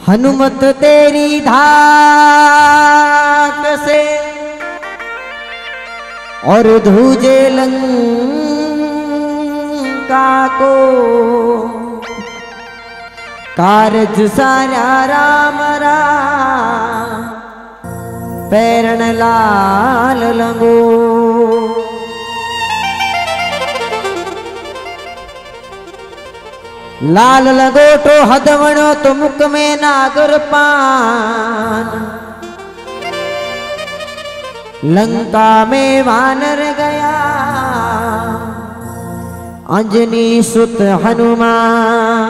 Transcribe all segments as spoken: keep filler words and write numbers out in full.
हनुमत तेरी धाक से और धूजे लंका को, कारज सारा राम राम पैरण लाल लंगो। लाल लगोटो हदवणो तो मुख में नागर पान, लंका में वानर गया अंजनी सुत हनुमान।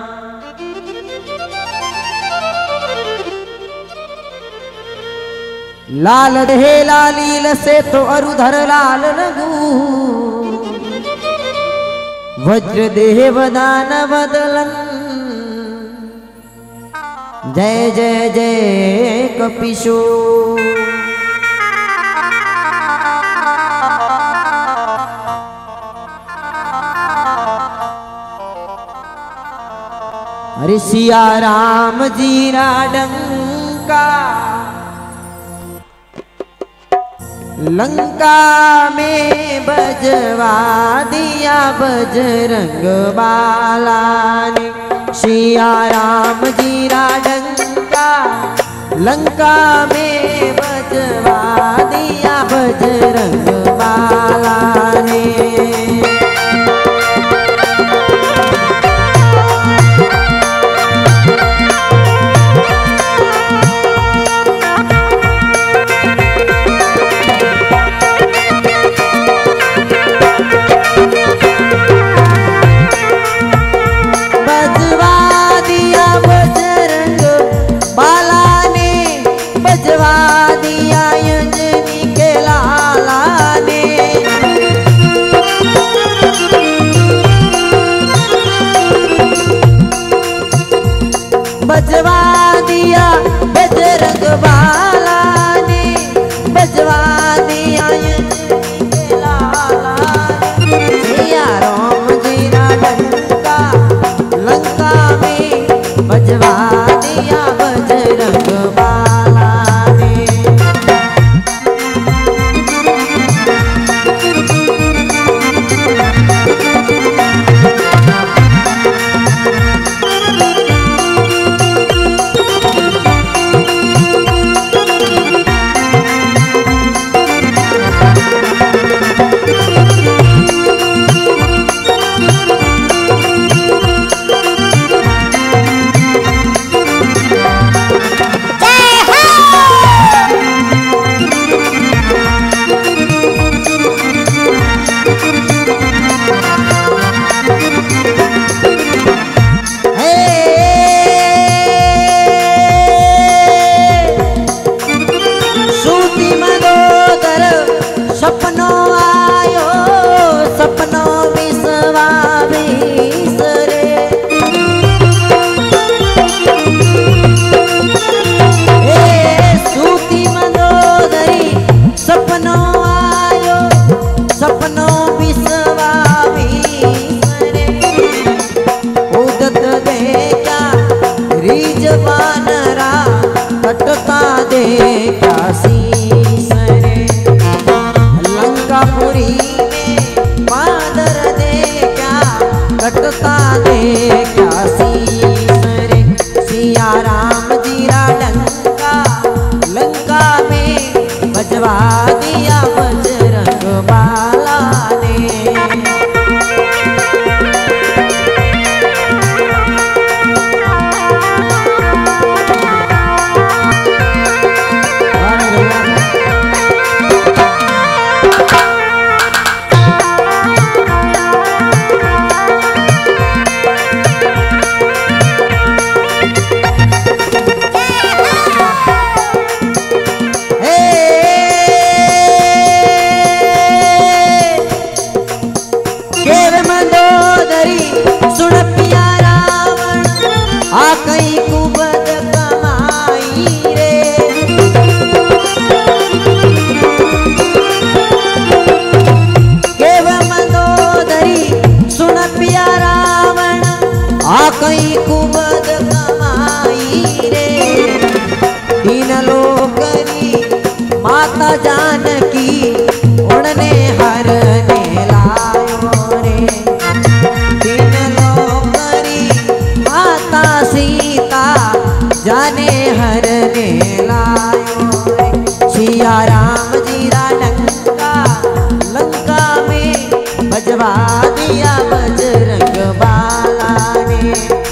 लाल रहे लालील से तो अरुधर लाल लगू, वज्र देव दान बदलन जय जय जय कपिशो। अरे सिया राम जीरा डंका लंका में बजवा दिया बजरंग बाला ने। सिया राम जीरा डंका लंका में बजवा दिया बजरंग बाला ने। बजवा दिया बजरंग बाला ने, बजवा दिया लाला ने। सिया राम जीरा डंका लंका में बजवा दिया बजरंग बाला ने। कटता दे क्या शीस रे, लंकापुरी में मादर दे क्या, कटता दे क्या शीस रे। सिया राम जीरा डंका लंका में बजवा दिया बजरंग बाला ने। कई कुबद कमाई जानकी उड़ने हरने लायो रे। तीन लोकरी माता सीता जाने हरने लायो रे। सिया राम जी रा डंका लंका में बजवा दिया बजरंग बाला ने।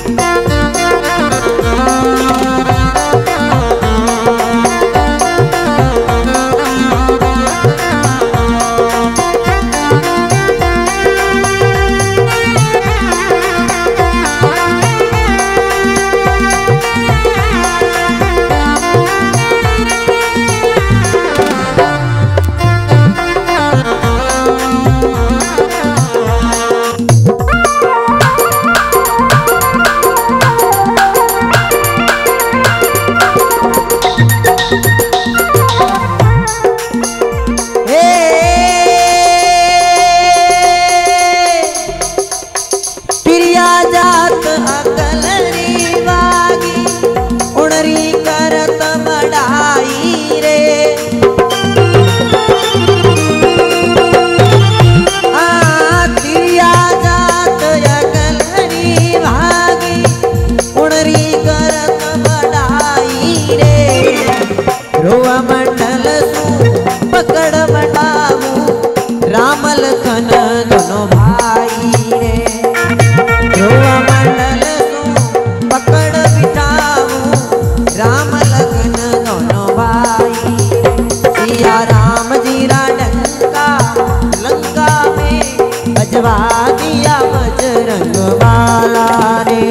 बजवा दिया बजरंग बाला ने।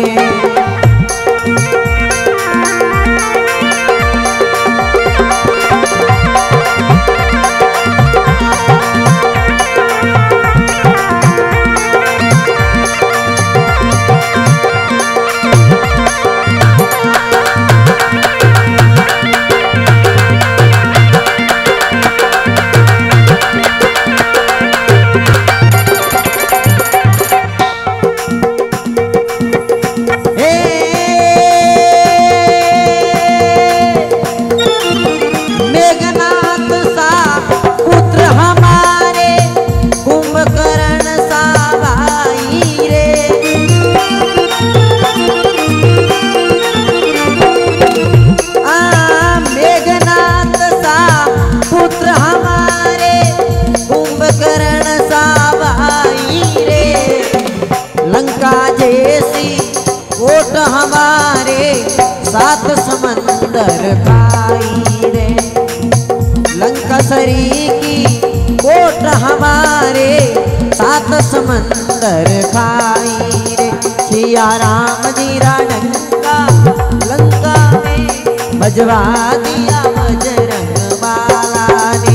हमारे सात समंदर खाई रे। लंका सरी की कोट हमारे सात समंदर खाई रे। सिया राम जी रा डंका लंका में बजवा दिया बजरंग बाला ने।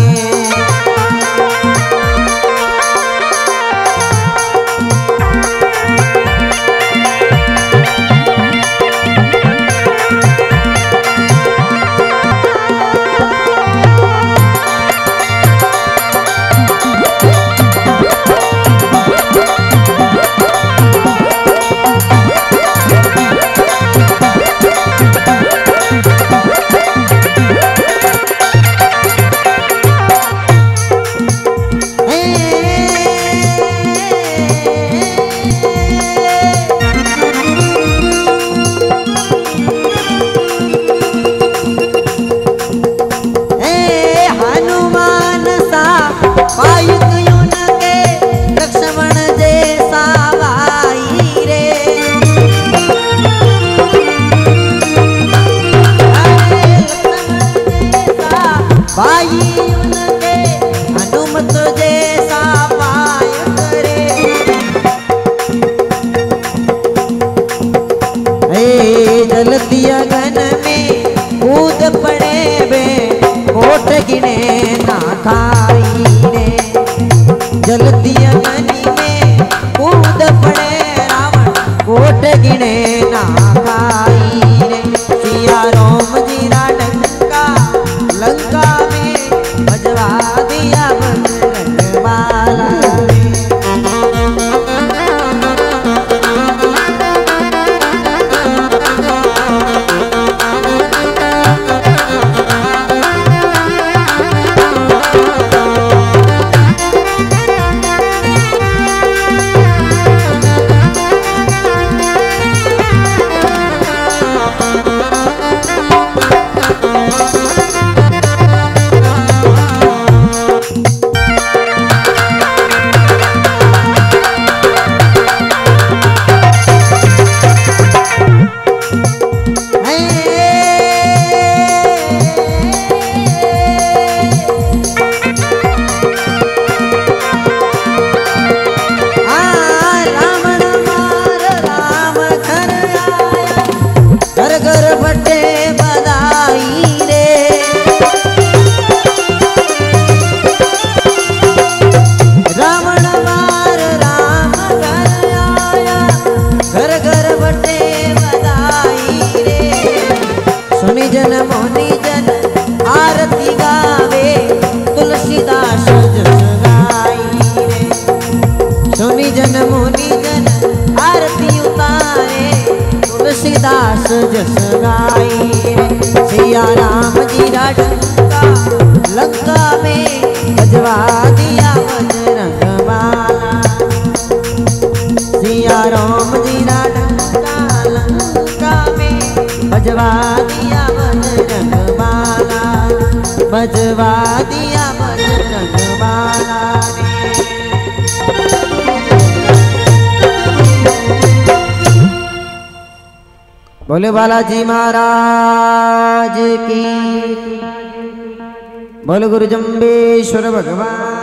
गगन में कूद पड़े बे कोट गिने ना खाई रे। जलती अग्नि में कूद पड़े रावण कोट गिने ना खाई रे। सिया राम जी रा डंका लंका में बजवा दिया बजरंग बाला ने। सुनि जन मुनि जन आरती गावे तुलसीदास जस गाई रे। सुनि जन मुनि जन आरती उतारे तुलसीदास जस गाई रे। सिया राम जी रा डंका लंका में बजवा दिया बजरंग बाला। सिया राम जी रा डंका लंका में बजवा दिया बजरंग बाला। बजवा दिया बजरंग बाला ने। बोले बालाजी महाराज की। बोल गुरु जम्बेश्वर भगवान।